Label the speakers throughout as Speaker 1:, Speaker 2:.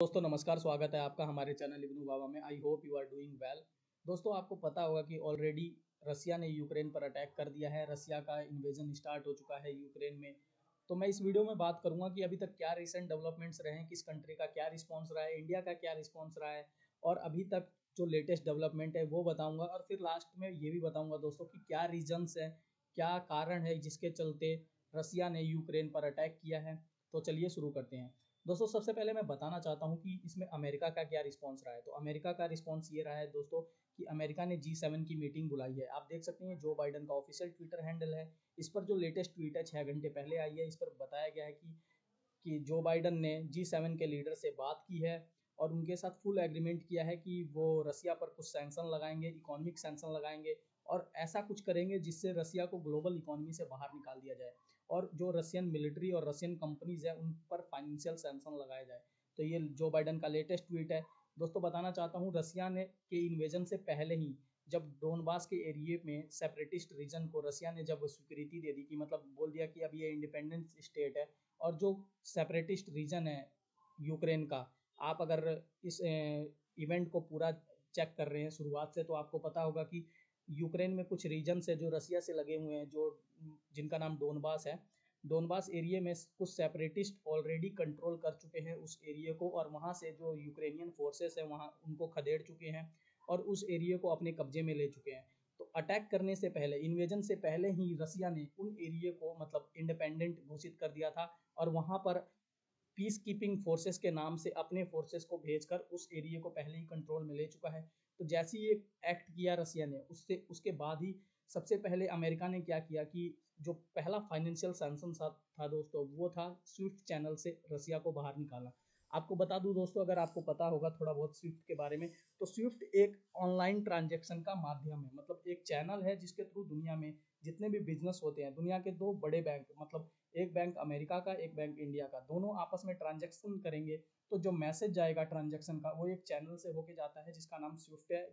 Speaker 1: दोस्तों नमस्कार, स्वागत है आपका हमारे चैनल इब्नू बाबा में। I hope you are doing well. दोस्तों आपको पता होगा कि ऑलरेडी रसिया ने यूक्रेन पर अटैक कर दिया है। रसिया का इन्वेजन स्टार्ट हो चुका है यूक्रेन में। तो मैं इस वीडियो में बात करूंगा कि अभी तक क्या रिसेंट डेवलपमेंट्स रहे हैं, किस कंट्री का क्या रिस्पॉन्स रहा है, इंडिया का क्या रिस्पॉन्स रहा है और अभी तक जो लेटेस्ट डेवलपमेंट है वो बताऊँगा। और फिर लास्ट में ये भी बताऊँगा दोस्तों कि क्या रीजन्स है, क्या कारण है जिसके चलते रसिया ने यूक्रेन पर अटैक किया है। तो चलिए शुरू करते हैं। दोस्तों सबसे पहले मैं बताना चाहता हूं कि इसमें अमेरिका का क्या रिस्पांस रहा है। तो अमेरिका का रिस्पांस ये रहा है दोस्तों कि अमेरिका ने G7 की मीटिंग बुलाई है। आप देख सकते हैं जो बाइडन का ऑफिशियल ट्विटर हैंडल है, इस पर जो लेटेस्ट ट्वीट है 6 घंटे पहले आई है, इस पर बताया गया है कि जो बाइडन ने G7 के लीडर से बात की है और उनके साथ फुल एग्रीमेंट किया है कि वो रसिया पर कुछ सैंक्शन लगाएंगे, इकोनॉमिक सैंक्शन लगाएंगे और ऐसा कुछ करेंगे जिससे रसिया को ग्लोबल इकोनॉमी से बाहर निकाल दिया जाए और जो रशियन मिलिट्री और रशियन कंपनीज है उन पर फाइनेंशियल सैंक्शन लगाए जाए। तो ये जो बाइडन का लेटेस्ट ट्वीट है। दोस्तों बताना चाहता हूँ रसिया ने के इन्वेजन से पहले ही जब डोनबास के एरिया में सेपरेटिस्ट रीजन को रसिया ने जब स्वीकृति दे दी कि मतलब बोल दिया कि अब ये इंडिपेंडेंट स्टेट है और जो सेपरेटिस्ट रीजन है यूक्रेन का, आप अगर इस इवेंट को पूरा चेक कर रहे हैं शुरुआत से तो आपको पता होगा कि यूक्रेन में कुछ रीजन्स है जो रसिया से लगे हुए हैं, जो जिनका नाम डोनबास है। डोनबास एरिया में कुछ सेपरेटिस्ट ऑलरेडी कंट्रोल कर चुके हैं उस एरिया को और वहाँ से जो यूक्रेनियन फोर्सेस है वहाँ उनको खदेड़ चुके हैं और उस एरिया को अपने कब्जे में ले चुके हैं। तो अटैक करने से पहले, इन्वेजन से पहले ही रसिया ने उन एरिया को मतलब इंडिपेंडेंट घोषित कर दिया था और वहाँ पर पीस कीपिंग फोर्सेस के नाम से अपने फोर्सेस को भेजकर उस एरिया को पहले ही कंट्रोल में ले चुका है। तो जैसे ही एक एक्ट किया रसिया ने, उससे उसके बाद ही सबसे पहले अमेरिका ने क्या किया कि जो पहला फाइनेंशियल सैंक्शन था दोस्तों, वो था स्विफ्ट चैनल से रसिया को बाहर निकालना। आपको बता दूं दोस्तों, अगर आपको पता होगा थोड़ा बहुत स्विफ्ट के बारे में, तो स्विफ्ट एक ऑनलाइन ट्रांजैक्शन का माध्यम है, मतलब एक चैनल है जिसके थ्रू दुनिया में जितने भी बिजनेस होते हैं, दुनिया के दो बड़े बैंक, मतलब एक बैंक अमेरिका का, एक बैंक इंडिया का, दोनों आपस में ट्रांजैक्शन करेंगे तो जो मैसेज जाएगा ट्रांजैक्शन का वो एक चैनल से होके जाता है जिसका नाम स्विफ्ट है,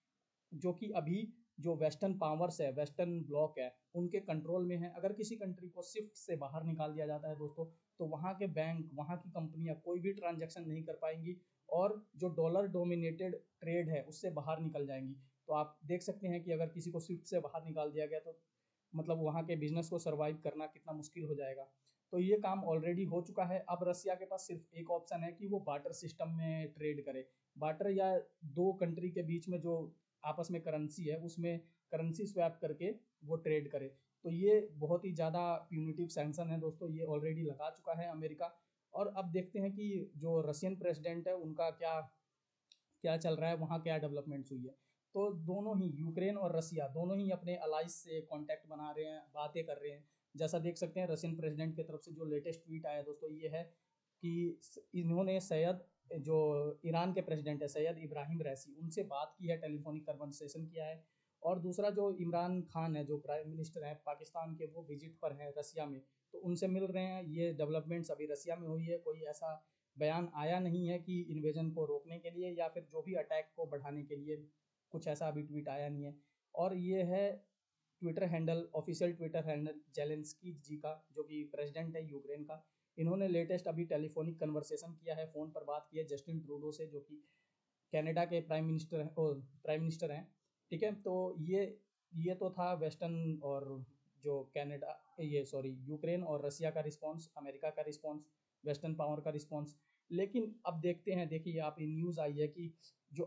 Speaker 1: जो कि अभी जो वेस्टर्न पावर्स है, वेस्टर्न ब्लॉक है, उनके कंट्रोल में है। अगर किसी कंट्री को स्विफ्ट से बाहर निकाल दिया जाता है दोस्तों, तो वहाँ के बैंक, वहाँ की कंपनियां कोई भी ट्रांजैक्शन नहीं कर पाएंगी और जो डॉलर डोमिनेटेड ट्रेड है उससे बाहर निकल जाएंगी। तो आप देख सकते हैं कि अगर किसी को स्विफ्ट से बाहर निकाल दिया गया तो मतलब वहाँ के बिजनेस को सर्वाइव करना कितना मुश्किल हो जाएगा। तो ये काम ऑलरेडी हो चुका है। अब रसिया के पास सिर्फ एक ऑप्शन है कि वो बार्टर सिस्टम में ट्रेड करे। बार्टर या दो कंट्री के बीच में जो आपस में करेंसी है उसमें करेंसी स्वैप करके वो ट्रेड करे। तो ये बहुत ही ज़्यादा प्यूनिटिव सैंक्शन है दोस्तों, ये ऑलरेडी लगा चुका है अमेरिका। और अब देखते हैं कि जो रशियन प्रेसिडेंट है उनका क्या क्या चल रहा है, वहाँ क्या डेवलपमेंट्स हुई है। तो दोनों ही यूक्रेन और रसिया दोनों ही अपने अलाइज से कांटेक्ट बना रहे हैं, बातें कर रहे हैं। जैसा देख सकते हैं रशियन प्रेसिडेंट की तरफ से जो लेटेस्ट ट्वीट आया दोस्तों, ये है कि इन्होंने सैयद, जो ईरान के प्रेसिडेंट है सैयद इब्राहिम रईसी, उनसे बात की है, टेलीफोनिक कन्वर्सेशन किया है। और दूसरा जो इमरान खान है, जो प्राइम मिनिस्टर हैं पाकिस्तान के, वो विजिट पर हैं रसिया में, तो उनसे मिल रहे हैं। ये डेवलपमेंट्स अभी रसिया में हुई है, कोई ऐसा बयान आया नहीं है कि इन्वेजन को रोकने के लिए या फिर जो भी अटैक को बढ़ाने के लिए, कुछ ऐसा अभी ट्वीट आया नहीं है। और ये है Twitter handle, official Twitter handle Zelensky ji का, जो कि प्रेसिडेंट है यूक्रेन का। इन्होंने लेटेस्ट अभी टेलीफोनिक कन्वर्सेशन किया है, फ़ोन पर बात की है जस्टिन ट्रूडो से, जो कि कनाडा के प्राइम मिनिस्टर हैं। ठीक है, तो ये तो था वेस्टर्न और जो कनाडा, ये सॉरी यूक्रेन और रसिया का रिस्पांस, अमेरिका का रिस्पांस, वेस्टर्न पावर का रिस्पांस। लेकिन अब देखते हैं, देखिए आप ये न्यूज़ आई है कि जो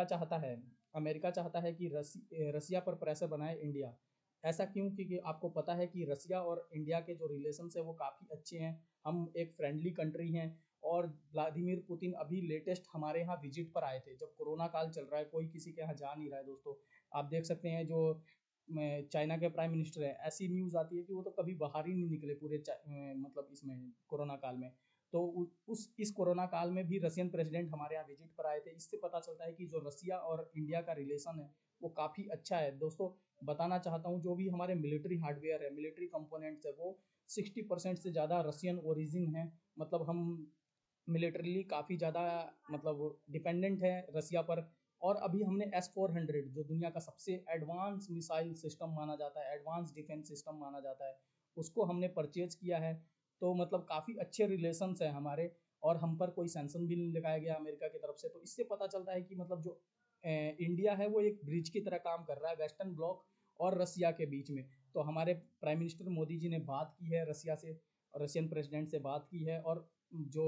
Speaker 1: अमेरिका चाहता है कि रसिया पर प्रेशर बनाए इंडिया। ऐसा क्यों? क्योंकि आपको पता है कि रसिया और इंडिया के जो रिलेशंस है वो काफ़ी अच्छे हैं, हम एक फ्रेंडली कंट्री हैं। और व्लादिमीर पुतिन अभी लेटेस्ट हमारे यहाँ विजिट पर आए थे जब कोरोना काल चल रहा है, कोई किसी के यहाँ जा नहीं रहा है दोस्तों। आप देख सकते हैं जो चाइना के प्राइम मिनिस्टर है, ऐसी न्यूज़ आती है कि वो तो कभी बाहर ही नहीं निकले पूरे मतलब इसमें कोरोना काल में। तो उस इस कोरोना काल में भी रशियन प्रेसिडेंट हमारे यहाँ विजिट पर आए थे। इससे पता चलता है कि जो रसिया और इंडिया का रिलेशन है वो काफ़ी अच्छा है दोस्तों। बताना चाहता हूँ जो भी हमारे मिलिट्री हार्डवेयर है, मिलिट्री कंपोनेंट्स है, वो 60% से ज़्यादा रशियन ओरिजिन है। मतलब हम मिलिटरीली काफ़ी ज़्यादा मतलब डिपेंडेंट है रसिया पर। और अभी हमने S-400, जो दुनिया का सबसे एडवांस मिसाइल सिस्टम माना जाता है, एडवांस डिफेंस सिस्टम माना जाता है, उसको हमने परचेज किया है। तो मतलब काफ़ी अच्छे रिलेशंस हैं हमारे। और हम पर कोई सैंक्शन भी नहीं लगाया गया अमेरिका की तरफ से। तो इससे पता चलता है कि मतलब जो इंडिया है वो एक ब्रिज की तरह काम कर रहा है वेस्टर्न ब्लॉक और रसिया के बीच में। तो हमारे प्राइम मिनिस्टर मोदी जी ने बात की है रसिया से, रशियन प्रेसिडेंट से बात की है, और जो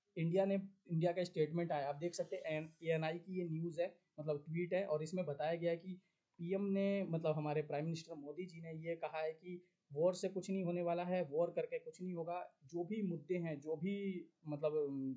Speaker 1: इंडिया का स्टेटमेंट आया, आप देख सकते हैं ANI की ये न्यूज़ है, मतलब ट्वीट है, और इसमें बताया गया है कि पीएम ने, मतलब हमारे प्राइम मिनिस्टर मोदी जी ने ये कहा है कि वॉर से कुछ नहीं होने वाला है, वॉर करके कुछ नहीं होगा। जो भी मुद्दे हैं, जो भी मतलब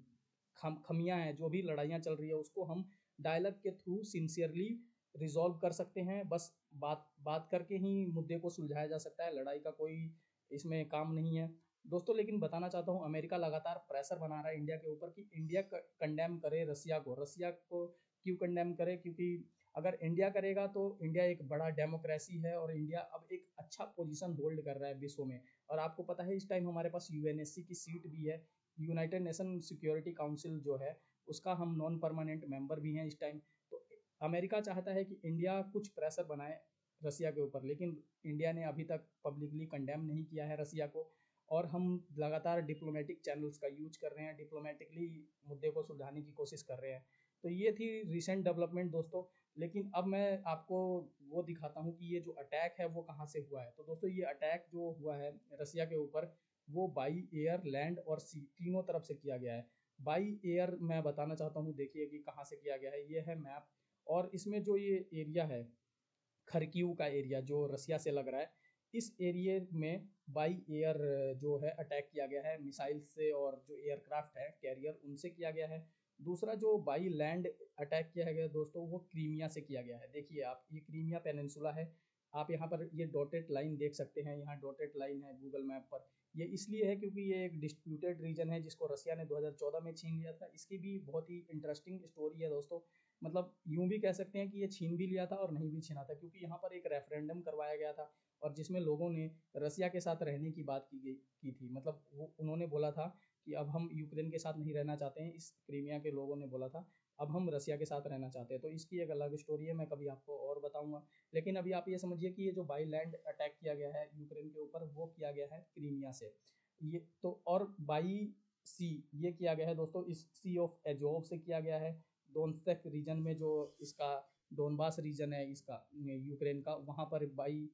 Speaker 1: खमियां हैं, जो भी लड़ाइयाँ चल रही है, उसको हम डायलॉग के थ्रू सिंसियरली रिजॉल्व कर सकते हैं। बस बात बात करके ही मुद्दे को सुलझाया जा सकता है, लड़ाई का कोई इसमें काम नहीं है दोस्तों। लेकिन बताना चाहता हूँ, अमेरिका लगातार प्रेशर बना रहा है इंडिया के ऊपर कि इंडिया कंडेम करे रसिया को। क्यों कंडेम करे? क्योंकि अगर इंडिया करेगा तो इंडिया एक बड़ा डेमोक्रेसी है, और इंडिया अब एक अच्छा पोजीशन होल्ड कर रहा है विश्व में। और आपको पता है इस टाइम हमारे पास यूएनएससी की सीट भी है, यूनाइटेड नेशन सिक्योरिटी काउंसिल जो है उसका हम नॉन परमानेंट मेंबर भी हैं इस टाइम। तो अमेरिका चाहता है कि इंडिया कुछ प्रेशर बनाए रसिया के ऊपर, लेकिन इंडिया ने अभी तक पब्लिकली कंडेम नहीं किया है रसिया को। और हम लगातार डिप्लोमेटिक चैनल्स का यूज कर रहे हैं, डिप्लोमेटिकली मुद्दे को सुलझाने की कोशिश कर रहे हैं। तो ये थी रिसेंट डेवलपमेंट दोस्तों। लेकिन अब मैं आपको वो दिखाता हूँ कि ये जो अटैक है वो कहाँ से हुआ है। तो दोस्तों ये अटैक जो हुआ है रसिया के ऊपर, वो बाई एयर, लैंड और सी तीनों तरफ से किया गया है। बाई एयर मैं बताना चाहता हूँ, देखिए कि कहाँ से किया गया है। ये है मैप, और इसमें जो ये एरिया है खरकीव का एरिया जो रसिया से लग रहा है, इस एरिया में बाई एयर जो है अटैक किया गया है मिसाइल से, और जो एयरक्राफ्ट है कैरियर उनसे किया गया है। दूसरा जो बाई लैंड अटैक किया गया दोस्तों, वो क्रीमिया से किया गया है। देखिए आप, ये क्रीमिया पेनिनसुला है, आप यहाँ पर ये डॉटेड लाइन देख सकते हैं, यहाँ डॉटेड लाइन है गूगल मैप पर। ये इसलिए है क्योंकि ये एक डिस्प्यूटेड रीजन है जिसको रसिया ने 2014 में छीन लिया था। इसकी भी बहुत ही इंटरेस्टिंग स्टोरी है दोस्तों। मतलब यूं भी कह सकते हैं कि ये छीन भी लिया था और नहीं भी छीना था, क्योंकि यहाँ पर एक रेफरेंडम करवाया गया था, और जिसमें लोगों ने रसिया के साथ रहने की बात की थी। मतलब वो उन्होंने बोला था कि अब हम यूक्रेन के साथ नहीं रहना चाहते हैं, इस क्रीमिया के लोगों ने बोला था अब हम रसिया के साथ रहना चाहते हैं। तो इसकी एक अलग स्टोरी है, मैं कभी आपको और बताऊंगा। लेकिन अभी आप ये समझिए कि ये जो बाई लैंड अटैक किया गया है यूक्रेन के ऊपर, वो किया गया है क्रीमिया से। ये तो, और बाई सी ये किया गया है दोस्तों, इस सी ऑफ एजोव से किया गया है। डोनस्टेक रीजन में, जो इसका डोनबास रीजन है इसका यूक्रेन का, वहाँ पर by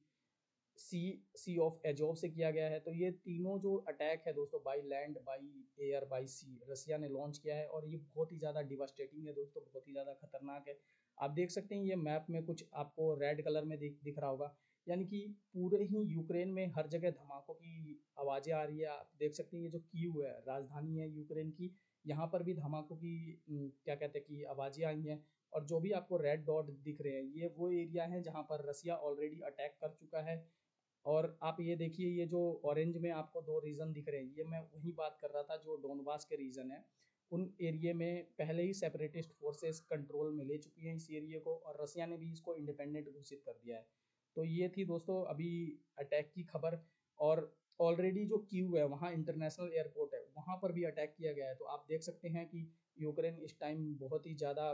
Speaker 1: sea sea of Azov से किया गया है। तो ये तीनों जो अटैक है दोस्तों, by land, by air, by sea, Russia ने लॉन्च किया है, और ये बहुत ही ज़्यादा डिवास्टेटिंग है दोस्तों, बहुत ही ज़्यादा खतरनाक है। आप देख सकते हैं ये मैप में कुछ आपको रेड कलर में दिख रहा होगा, यानी कि पूरे ही यूक्रेन में हर जगह धमाकों की आवाज़ें आ रही है। आप देख सकते हैं ये जो कीव है, राजधानी है यूक्रेन की, यहाँ पर भी धमाकों की क्या कहते हैं कि आवाज़ें आई हैं। और जो भी आपको रेड डॉट दिख रहे हैं, ये वो एरिया है जहाँ पर रसिया ऑलरेडी अटैक कर चुका है। और आप ये देखिए, ये जो ऑरेंज में आपको दो रीजन दिख रहे हैं, ये मैं वही बात कर रहा था जो डोनबास के रीजन है। उन एरिया में पहले ही सेपरेटिस्ट फोर्सेस कंट्रोल में ले चुकी हैं इस एरिया को, और रसिया ने भी इसको इंडिपेंडेंट घोषित कर दिया है। तो ये थी दोस्तों अभी अटैक की खबर। और ऑलरेडी जो कीव है, वहाँ इंटरनेशनल एयरपोर्ट है, वहाँ पर भी अटैक किया गया है। तो आप देख सकते हैं कि यूक्रेन इस टाइम बहुत ही ज़्यादा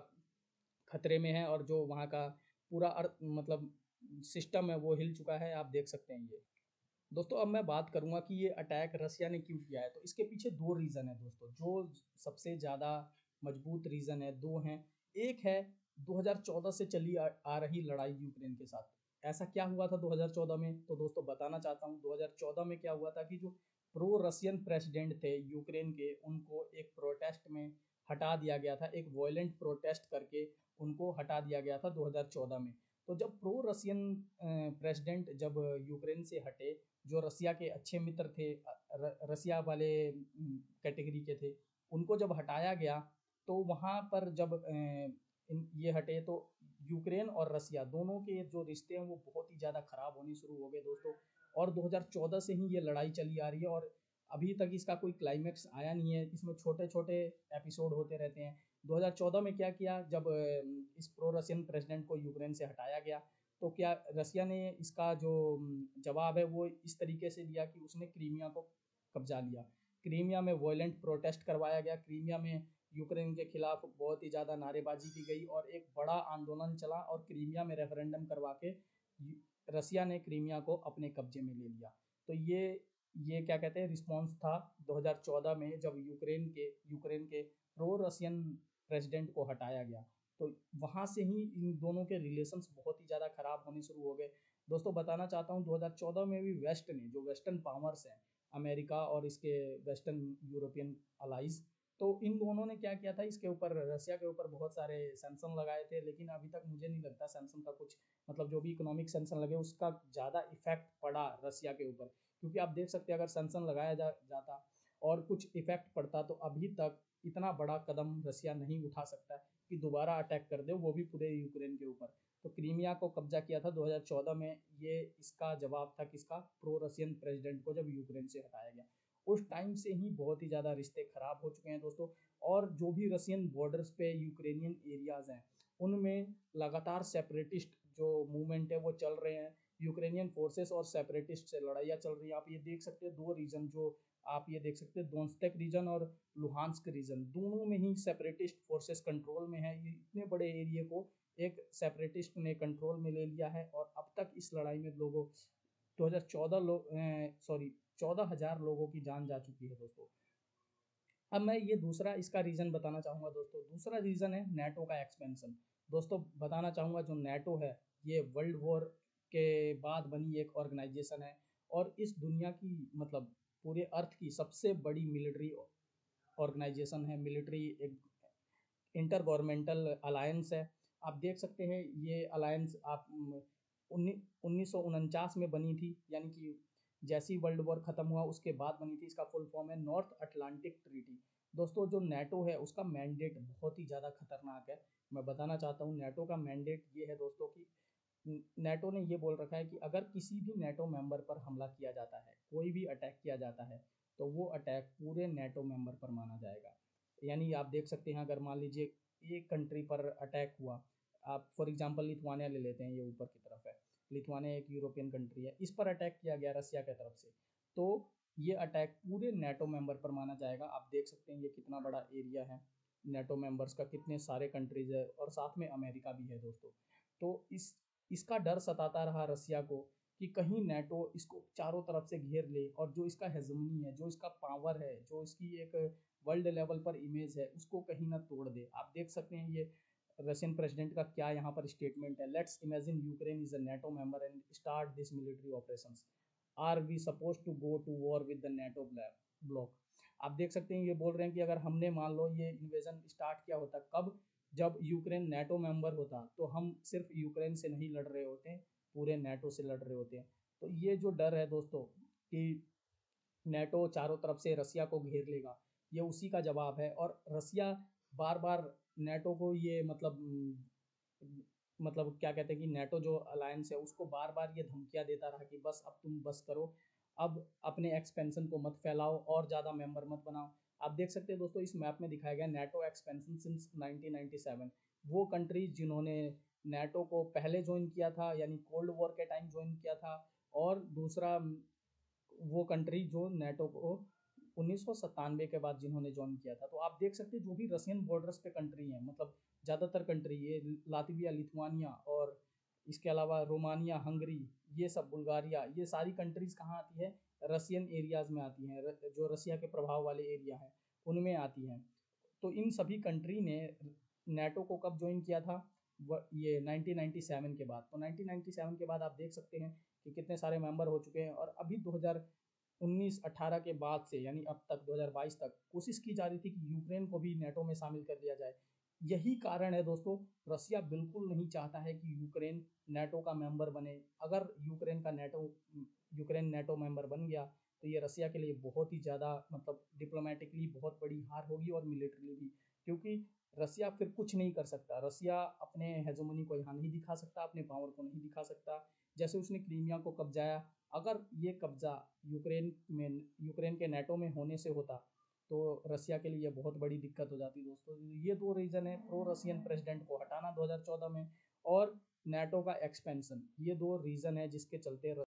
Speaker 1: खतरे में है, और जो वहाँ का पूरा अर्थ मतलब सिस्टम है वो हिल चुका है, आप देख सकते हैं ये दोस्तों। अब मैं बात करूंगा कि ये अटैक रसिया ने क्यों किया है। तो इसके पीछे दो रीज़न है दोस्तों, जो सबसे ज़्यादा मजबूत रीज़न है, दो हैं। एक है 2014 से चली आ रही लड़ाई यूक्रेन के साथ। ऐसा क्या हुआ था 2014 में, तो दोस्तों बताना चाहता हूँ। 2014 में क्या हुआ था कि जो प्रो रशियन प्रेसिडेंट थे यूक्रेन के, उनको एक प्रोटेस्ट में हटा दिया गया था, एक वॉयलेंट प्रोटेस्ट करके उनको हटा दिया गया था 2014 में। तो जब प्रो रशियन प्रेसिडेंट जब यूक्रेन से हटे, जो रसिया के अच्छे मित्र थे, रसिया वाले कैटेगरी के थे, उनको जब हटाया गया, तो वहाँ पर जब ये हटे, तो यूक्रेन और रसिया दोनों के जो रिश्ते हैं वो बहुत ही ज़्यादा ख़राब होने शुरू हो गए दोस्तों। और 2014 से ही ये लड़ाई चली आ रही है, और अभी तक इसका कोई क्लाइमेक्स आया नहीं है। इसमें छोटे छोटे एपिसोड होते रहते हैं। 2014 में क्या किया, जब इस प्रो रशियन प्रेसिडेंट को यूक्रेन से हटाया गया, तो क्या रसिया ने इसका जो जवाब है वो इस तरीके से दिया कि उसने क्रीमिया को कब्जा लिया। क्रीमिया में वॉयलेंट प्रोटेस्ट करवाया गया, क्रीमिया में यूक्रेन के खिलाफ बहुत ही ज़्यादा नारेबाजी की गई, और एक बड़ा आंदोलन चला, और क्रीमिया में रेफरेंडम करवा के रसिया ने क्रीमिया को अपने कब्जे में ले लिया। तो ये ये क्या कहते हैं रिस्पॉन्स था 2014 में, जब यूक्रेन के प्रो रशियन प्रेसिडेंट को हटाया गया। तो वहाँ से ही इन दोनों के रिलेशंस बहुत ही ज़्यादा ख़राब होने शुरू हो गए। दोस्तों बताना चाहता हूँ 2014 में भी वेस्ट ने, जो वेस्टर्न पावर्स हैं, अमेरिका और इसके वेस्टर्न यूरोपियन अलाइज, तो इन दोनों ने क्या किया था, इसके ऊपर रसिया के ऊपर बहुत सारे सैंक्शन लगाए थे। लेकिन अभी तक मुझे नहीं लगता सैंक्शन का कुछ मतलब, जो भी इकोनॉमिक सैंक्शन लगे उसका ज़्यादा इफेक्ट पड़ा रसिया के ऊपर। क्योंकि आप देख सकते हैं अगर सैंक्शन लगाया जाता और कुछ इफेक्ट पड़ता तो अभी तक इतना बड़ा कदम रसिया नहीं उठा सकता कि दोबारा अटैक कर दे, वो भी पूरे यूक्रेन के ऊपर। तो क्रीमिया को कब्जा किया था 2014 में, ये इसका जवाब था किसका, प्रो रशियन प्रेसिडेंट को, जब यूक्रेन से हटाया गया। उस टाइम से ही बहुत ही ज़्यादा रिश्ते खराब हो चुके हैं दोस्तों। और जो भी रशियन बॉर्डर्स पे यूक्रेनियन एरियाज़ हैं, उनमें लगातार सेपरेटिस्ट जो मूवमेंट है वो चल रहे हैं। यूक्रेनियन फोर्सेस और सेपरेटिस्ट से लड़ाइयाँ चल रही हैं। आप ये देख सकते हैं दो रीजन, जो आप ये देख सकते हैं दोनेत्स्क रीजन और लुहांस्क रीजन, दोनों में ही सेपरेटिस्ट फोर्सेस कंट्रोल में है। ये इतने बड़े एरिया को एक सेपरेटिस्ट ने कंट्रोल में ले लिया है। और अब तक इस लड़ाई में लोगों 2014 लोग सॉरी 14,000 लोगों की जान जा चुकी है दोस्तों। अब मैं ये दूसरा इसका रीज़न बताना चाहूँगा दोस्तों। दूसरा रीज़न है नेटो का एक्सपेंशन। दोस्तों बताना चाहूँगा जो नेटो है, ये वर्ल्ड वॉर के बाद बनी एक ऑर्गेनाइजेशन है और इस दुनिया की मतलब पूरे अर्थ की सबसे बड़ी मिलिट्री ऑर्गेनाइजेशन है। मिलिट्री एक इंटर गवर्नमेंटल अलायंस है। आप देख सकते हैं ये अलायंस आप 1949 में बनी थी, यानी कि जैसी वर्ल्ड वॉर ख़त्म हुआ उसके बाद बनी थी। इसका फुल फॉर्म है नॉर्थ अटलांटिक ट्रीटी। दोस्तों जो नेटो है उसका मैंडेट बहुत ही ज़्यादा खतरनाक है। मैं बताना चाहता हूँ नेटो का मैंडेट ये है दोस्तों कि नेटो ने ये बोल रखा है कि अगर किसी भी नेटो मेंबर पर हमला किया जाता है, कोई भी अटैक किया जाता है, तो वो अटैक पूरे नेटो मेंबर पर माना जाएगा। यानी आप देख सकते हैं अगर मान लीजिए एक कंट्री पर अटैक हुआ, आप फॉर एग्जांपल लिथुआनिया ले लेते हैं, ये ऊपर की तरफ है, लिथुआनिया एक यूरोपियन कंट्री है, इस पर अटैक किया गया रसिया की तरफ से, तो ये अटैक पूरे नेटो मेंबर पर माना जाएगा। आप देख सकते हैं ये कितना बड़ा एरिया है नेटो मेंबर्स का, कितने सारे कंट्रीज है और साथ में अमेरिका भी है दोस्तों। तो इसका डर सताता रहा रसिया को कि कहीं नेटो इसको चारों तरफ से घेर ले और जो इसका हेजमनी है, जो इसका पावर है, जो इसकी एक वर्ल्ड लेवल पर इमेज है, उसको कहीं ना तोड़ दे। आप देख सकते हैं ये रशियन प्रेसिडेंट का क्या यहाँ पर स्टेटमेंट है, let's imagine Ukraine is a NATO member and start this military operations, are we suppose to go to war with the NATO bloc. आप देख सकते हैं ये बोल रहे हैं कि अगर हमने मान लो ये इन्वेजन स्टार्ट किया होता, कब, जब यूक्रेन नेटो मेंबर होता, तो हम सिर्फ यूक्रेन से नहीं लड़ रहे होते, पूरे नेटो से लड़ रहे होते हैं। तो ये जो डर है दोस्तों कि नेटो चारों तरफ से रसिया को घेर लेगा, ये उसी का जवाब है। और रसिया बार बार नेटो को ये मतलब क्या कहते हैं कि नेटो जो अलायंस है उसको बार बार ये धमकियां देता रहा कि बस अब तुम बस करो, अब अपने एक्सपेंशन को मत फैलाओ और ज़्यादा मेंबर मत बनाओ। आप देख सकते हैं दोस्तों इस मैप में दिखाया गया नेटो एक्सपेंशन सिंस 1997। वो कंट्रीज जिन्होंने नेटो को पहले ज्वाइन किया था, यानी कोल्ड वॉर के टाइम ज्वाइन किया था, और दूसरा वो कंट्री जो नेटो को 1997 के बाद जिन्होंने ज्वाइन किया था। तो आप देख सकते हैं जो भी रशियन बॉर्डर्स पे कंट्री हैं, मतलब ज़्यादातर कंट्री ये लातविया, लिथुआनिया और इसके अलावा रोमानिया, हंगरी, ये सब बुल्गारिया, ये सारी कंट्रीज कहाँ आती है, रशियन एरियाज में आती हैं, जो रसिया के प्रभाव वाले एरिया हैं उनमें आती हैं। तो इन सभी कंट्री ने नेटो को कब ज्वाइन किया था, ये 1997 के बाद। तो 1997 के बाद आप देख सकते हैं कि कितने सारे मेंबर हो चुके हैं। और अभी 2019-18 के बाद से, यानी अब तक 2022 तक कोशिश की जा रही थी कि यूक्रेन को भी नेटो में शामिल कर लिया जाए। यही कारण है दोस्तों, रसिया बिल्कुल नहीं चाहता है कि यूक्रेन नेटो का मेंबर बने। अगर यूक्रेन नेटो मेंबर बन गया तो ये रसिया के लिए बहुत ही ज़्यादा मतलब डिप्लोमेटिकली बहुत बड़ी हार होगी और मिलिट्रली भी, क्योंकि रसिया फिर कुछ नहीं कर सकता। रसिया अपने हेजोमनी को यहाँ नहीं दिखा सकता, अपने पावर को नहीं दिखा सकता। जैसे उसने क्रीमिया को कब्जाया, अगर ये कब्जा यूक्रेन के नेटो में होने से होता तो रसिया के लिए बहुत बड़ी दिक्कत हो जाती दोस्तों। ये दो रीज़न है, प्रो रशियन प्रेसिडेंट को हटाना 2014 में और नेटो का एक्सपेंशन, ये दो रीज़न है जिसके चलते